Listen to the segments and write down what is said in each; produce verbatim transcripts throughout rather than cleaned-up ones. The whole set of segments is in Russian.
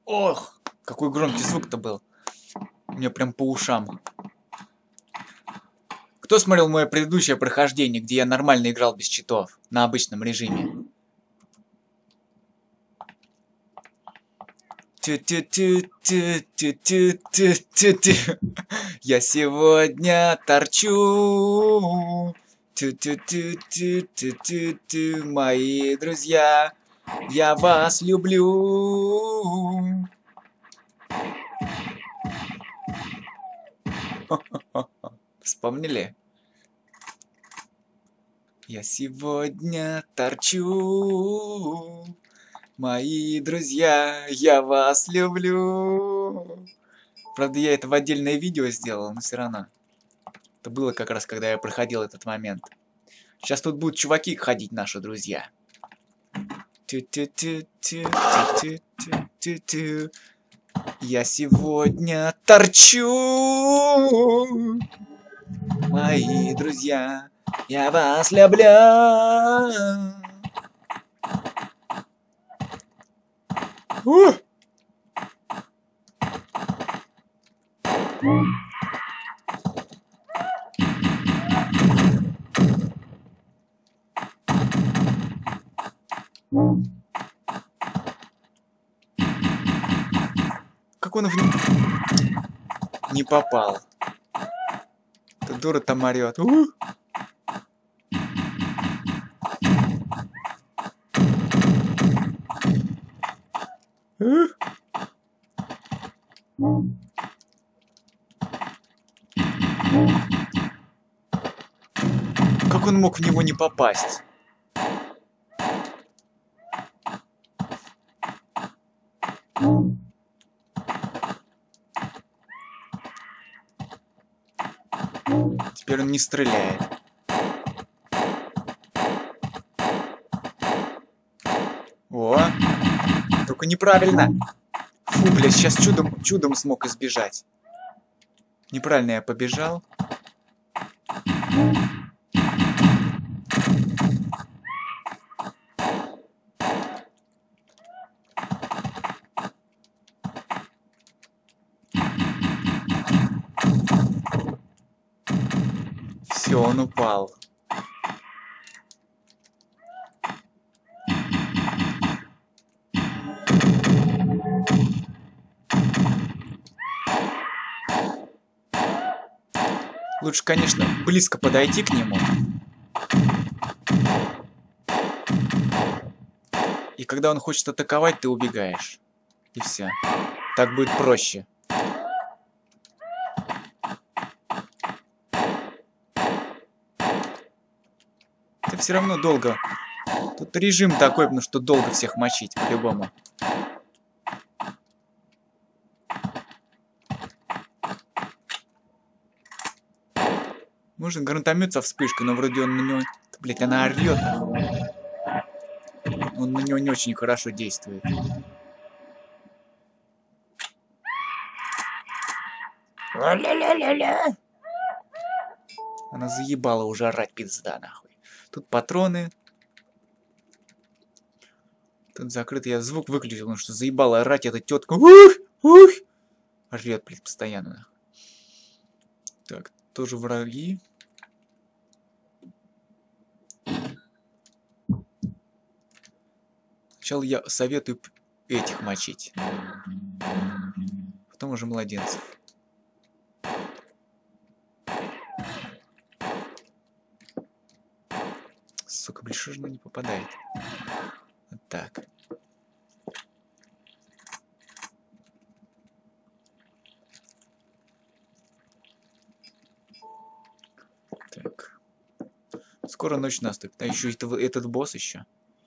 Ох, какой громкий звук-то был. Мне прям по ушам. Кто смотрел мое предыдущее прохождение, где я нормально играл без читов, на обычном режиме? Тю-тю-тю-тю-тю-тю-тю-тю. Я сегодня торчу. Тю-тю-тю-тю-тю-тю-тю. Мои друзья, я вас люблю. Вспомнили? Я сегодня торчу. Мои друзья, я вас люблю. Правда, я это в отдельное видео сделал, но все равно. Это было как раз, когда я проходил этот момент. Сейчас тут будут чуваки ходить, наши друзья. Тю-тю-тю-тю-тю-тю-тю-тю. Я сегодня торчу. Мои друзья, я вас люблю. Uh! Как он в не... не попал? Эта дура там орёт. Uh! Uh! Как он мог в него не попасть? Теперь он не стреляет. О! Только неправильно. Фу, блядь, сейчас чудом, чудом смог избежать. Неправильно я побежал. Все, он упал. Лучше, конечно, близко подойти к нему. И когда он хочет атаковать, ты убегаешь. И все. Так будет проще. Ты все равно долго. Тут режим такой, потому что долго всех мочить, по-любому. Можно гранатомет со вспышкой, но вроде он на него... Блять, она орёт. Он на него не очень хорошо действует. Она заебала уже орать, пизда, нахуй. Тут патроны. Тут закрыто. Я звук выключил, потому что заебала орать эта тетка. Ух! Ух! Орёт, блядь, постоянно. Так, тоже враги. Сначала я советую этих мочить. Потом уже младенцев. Сука, блин, что же она не попадает? Вот так. Так. Скоро ночь наступит. А еще это, этот босс еще.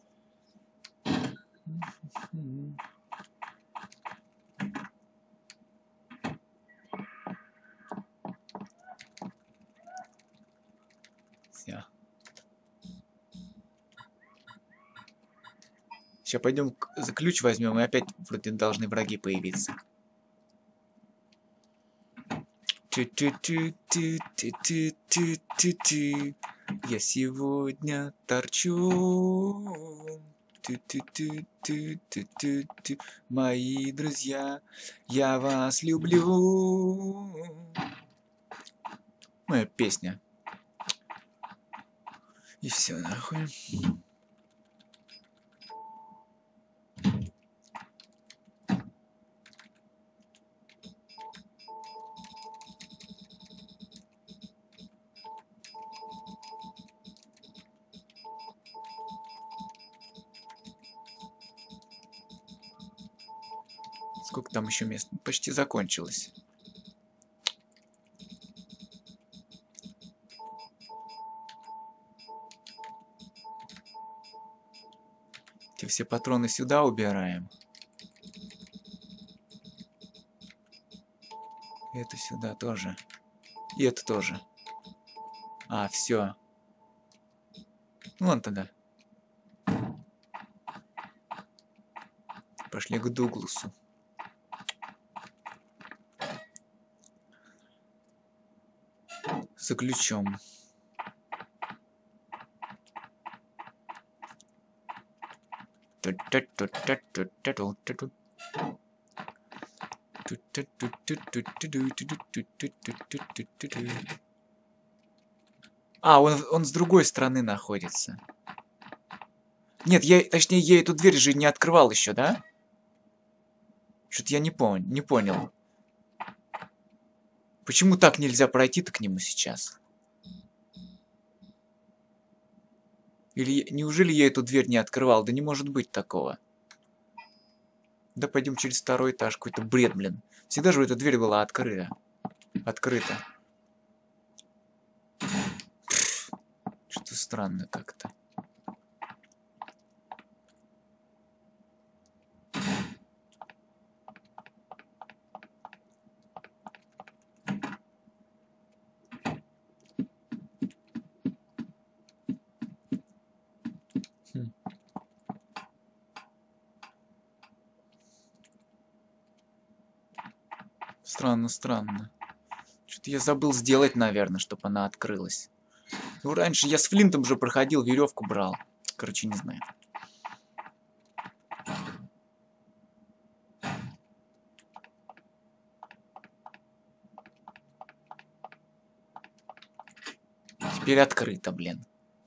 Все. Сейчас пойдем за ключ возьмем, и опять вроде должны враги появиться. Я сегодня торчу. Ту-ту-ту-ту-ту-ту-ту. Мои друзья, я вас люблю. Моя песня. И все нахуй. Сколько там еще мест? Почти закончилось. Эти все патроны сюда убираем. Это сюда тоже. И это тоже. А, все. Вон тогда. Пошли к Дугласу. За ключом. А, он, он с другой стороны находится. Нет, я, точнее, я эту дверь же не открывал еще, да? Что-то я не, пон не понял. Почему так нельзя пройти-то к нему сейчас? Или неужели я эту дверь не открывал? Да не может быть такого. Да пойдем через второй этаж. Какой-то бред, блин. Всегда же эта дверь была открыта. Открыта. Что-то странно как-то. Хм. Странно, странно. Что-то я забыл сделать, наверное, чтобы она открылась. Ну, раньше я с Флинтом же проходил, веревку брал. Короче, не знаю. Теперь открыто, блин.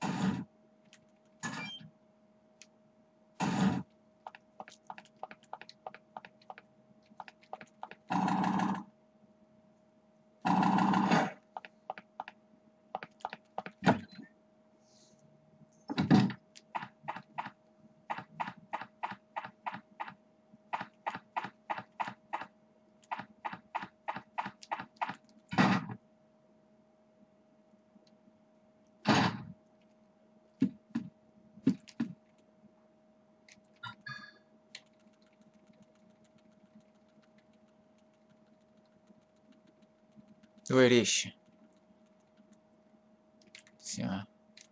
Давай резче. Все.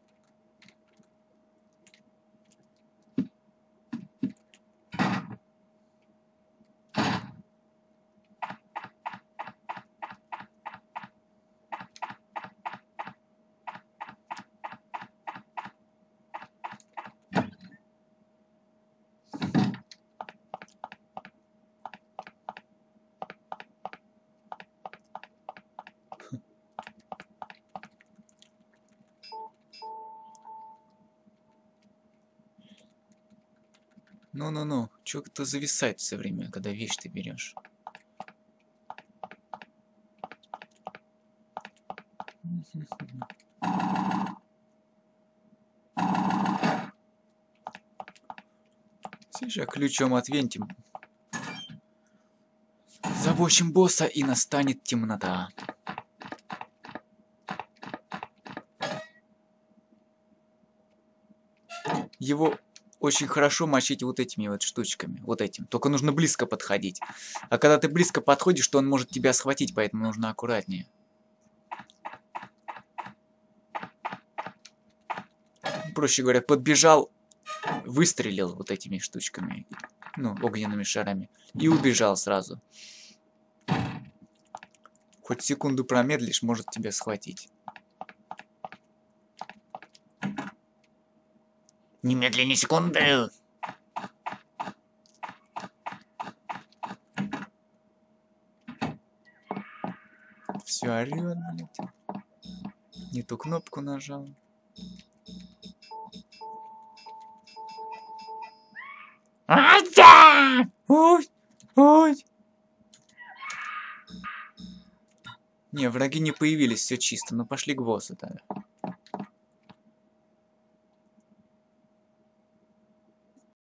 Ну-ну-ну, чё это зависает все время, когда вещь ты берешь? Сейчас ключом отвинтим. Забочим босса, и настанет темнота. Его очень хорошо мочить вот этими вот штучками. Вот этим. Только нужно близко подходить. А когда ты близко подходишь, то он может тебя схватить, поэтому нужно аккуратнее. Проще говоря, подбежал, выстрелил вот этими штучками. Ну, огненными шарами. И убежал сразу. Хоть секунду промедлишь, может тебя схватить. Немедленно секунды. Все орёт, блядь. Не ту кнопку нажал. Ой, ой. Не, враги не появились, все чисто. Ну пошли к боссу тогда.